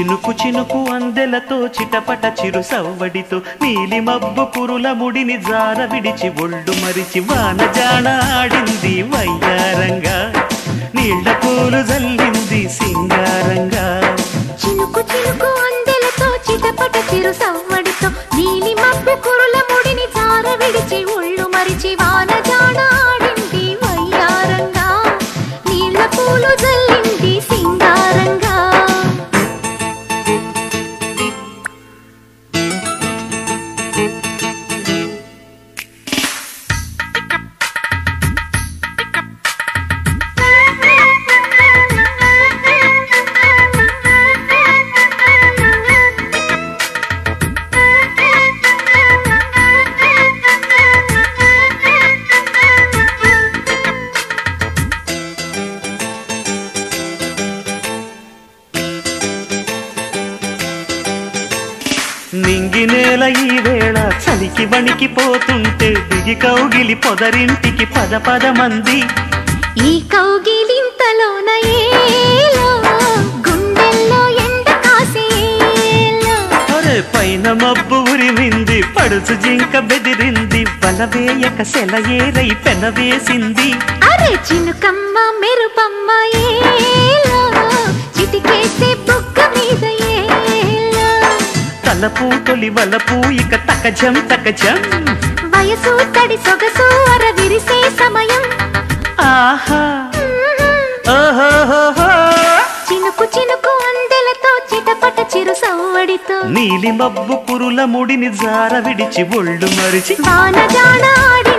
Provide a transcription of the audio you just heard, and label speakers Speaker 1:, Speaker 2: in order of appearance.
Speaker 1: చినుకు చినుకు అందెలతో చిటపట చిరు సవ్వడితో నీలి మబ్బు కురుల ముడిని జార విడిచి ఒళ్ళు మరిచి వాన జాడ ఆడింది వయ్యారంగా నీళ్ల పూలు జల్లింది సింగారంగా
Speaker 2: చినుకు చినుకు అందెలతో చిటపట చిరు సవ్వడితో నీలి మబ్బు కురుల ముడిని జార విడిచి ఒళ్ళు మరిచి వాన జాడ ఆడింది వయ్యారంగా నీళ్ల పూలు జల్లింది సింగారంగా
Speaker 1: నింగినేల ఈ వేళ చలికి వణికిపోతుంటే దిగి కౌగిలి పొదరింటికి పద పద మంది
Speaker 2: ఈ కౌగిలింతలోన ఏలో గుండెల్లో ఎండ కాసేలో
Speaker 1: అరే పైన మబ్బు ఉరిమింది పడుచు జింక బెదిరింది బలవేయక సెలయేరై పెనవేసింది
Speaker 2: అరే చినుకమ్మ మెరుపమ్మ ఏలో చిటికేసే బుగ్గ మీద ఏలో
Speaker 1: తలపు తొలి వలపు ఇక తకజం తకజం
Speaker 2: వయసు తడి సొగసు అర విరిసే సమయం
Speaker 1: ఆహా ఓహోహోహో
Speaker 2: చినుకు చినుకు అందెలతో చిటపట చిరు సవ్వడితో
Speaker 1: నీలి మబ్బు కురుల ముడిని జార విడిచి ఒళ్ళు మరిచి
Speaker 2: వాన జాడ ఆడి